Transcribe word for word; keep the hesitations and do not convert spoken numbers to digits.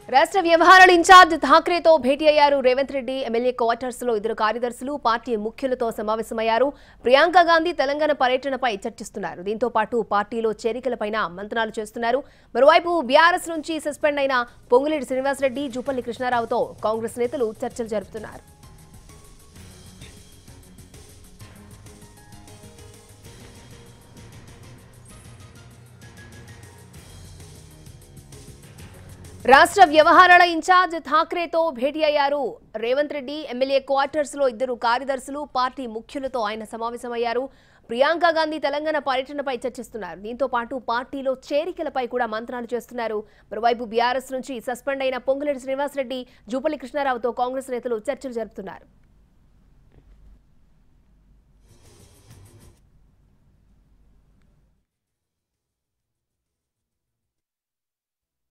రాష్ట్ర వ్యవహారాల ఇన్ఛార్జ్ ఠాక్రేతో భేటీ అయ్యారు రేవంత్ రెడ్డి. ఎమ్మెల్యే క్వార్టర్స్ లో ఇద్దరు కార్యదర్శులు పార్టీ ముఖ్యులతో సమావేశమయ్యారు. ప్రియాంక గాంధీ తెలంగాణ పర్యటనపై చర్చిస్తున్నారు. దీంతో పాటు పార్టీలో చేరికలపైన మంతనాలు చేస్తున్నారు. మరోవైపు బీఆర్ఎస్ నుంచి సస్పెండ్ అయిన పొంగులేటి శ్రీనివాసరెడ్డి, జూపల్లి కృష్ణారావుతో కాంగ్రెస్ నేతలు చర్చలు జరుపుతున్నారు. రాష్ట్ర వ్యవహారాల ఇన్ఛార్జ్ ఠాక్రేతో భేటీ అయ్యారు రేవంత్ రెడ్డి. ఎమ్మెల్యే క్వార్టర్స్ లో ఇద్దరు కార్యదర్శులు పార్టీ ముఖ్యులతో ఆయన సమావేశమయ్యారు. ప్రియాంక గాంధీ తెలంగాణ పర్యటనపై చర్చిస్తున్నారు. దీంతో పాటు పార్టీలో చేరికలపై కూడా మంత్రాలు చేస్తున్నారు. మరోవైపు బీఆర్ఎస్ నుంచి సస్పెండ్ అయిన పొంగులేటి శ్రీనివాసరెడ్డి, జూపల్లి కృష్ణారావుతో కాంగ్రెస్ నేతలు చర్చలు జరుపుతున్నారు.